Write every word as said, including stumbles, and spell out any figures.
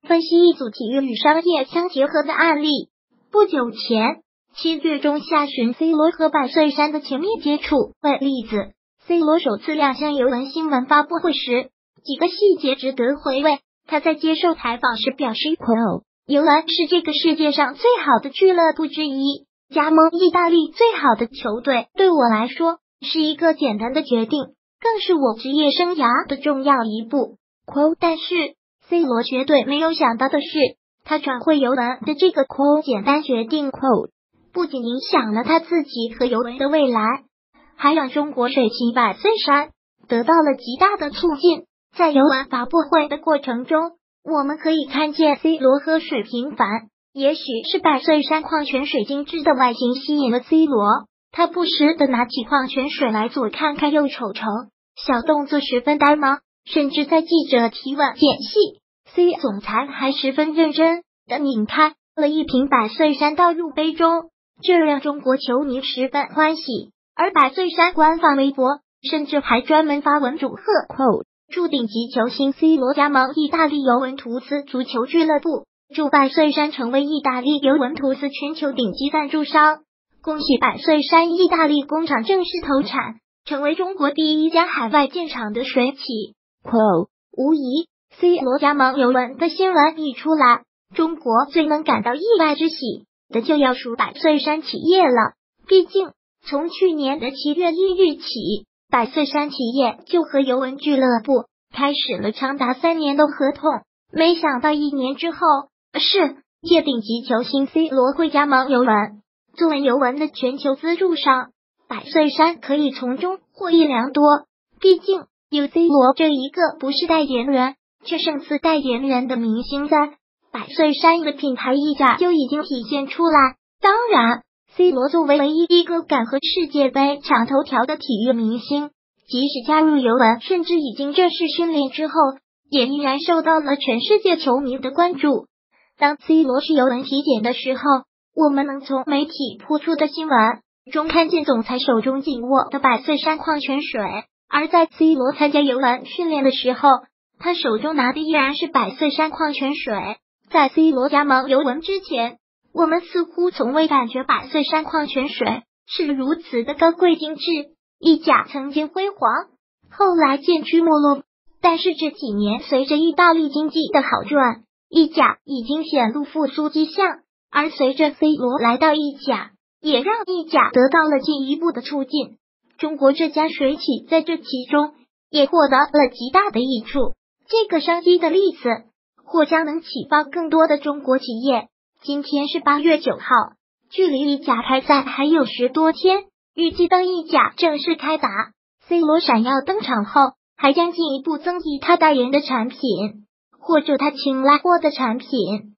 分析一组体育与商业相结合的案例。不久前，七月中下旬 ，C 罗和百岁山的亲密接触为例子。C 罗首次亮相尤文新闻发布会时，几个细节值得回味。他在接受采访时表示 ，Quo 尤文是这个世界上最好的俱乐部之一，加盟意大利最好的球队，对我来说是一个简单的决定，更是我职业生涯的重要一步。Quo 但是 C 罗绝对没有想到的是，他转会尤文的这个 Quo 简单决定 Quo 不仅影响了他自己和尤文的未来，还让中国水骑百岁山得到了极大的促进。在尤文发布会的过程中，我们可以看见 C 罗喝水频繁，也许是百岁山矿泉水精致的外形吸引了 C 罗，他不时的拿起矿泉水来左看看右瞅瞅，小动作十分呆萌，甚至在记者提问间隙 ，C 总裁还十分认真的拧开了一瓶百岁山倒入杯中，这让中国球迷十分欢喜。而百岁山官方微博甚至还专门发文祝贺 ，quote 祝顶级球星 C 罗加盟意大利尤文图斯足球俱乐部，祝百岁山成为意大利尤文图斯全球顶级赞助商，恭喜百岁山意大利工厂正式投产，成为中国第一家海外建厂的水企。Quo 无疑 ，C 罗加盟尤文的新闻一出来，中国最能感到意外之喜的就要数百岁山企业了。毕竟，从去年的七月一日起，百岁山企业就和尤文俱乐部开始了长达三年的合同。没想到一年之后，是届顶级球星 C 罗会加盟尤文。作为尤文的全球资助商，百岁山可以从中获益良多。毕竟有 C 罗这一个不是代言人却胜似代言人的明星在，百岁山的品牌溢价就已经体现出来。当然，C 罗作为唯一一个敢和世界杯抢头条的体育明星，即使加入尤文，甚至已经正式训练之后，也依然受到了全世界球迷的关注。当 C 罗是尤文体检的时候，我们能从媒体铺出的新闻中看见总裁手中紧握的百岁山矿泉水，而在 C 罗参加尤文训练的时候，他手中拿的依然是百岁山矿泉水。在 C 罗加盟尤文之前，我们似乎从未感觉百岁山矿泉水是如此的高贵精致。意甲曾经辉煌，后来渐趋没落，但是这几年随着意大利经济的好转，意甲已经显露复苏迹象，而随着 C 罗来到意甲，也让意甲得到了进一步的促进。中国这家水企在这其中也获得了极大的益处。这个商机的例子或将能启发更多的中国企业。今天是八月九号，距离意甲开赛还有十多天，预计当意甲正式开打， C 罗闪耀登场后，还将进一步增益他代言的产品，或者他青睐过的产品。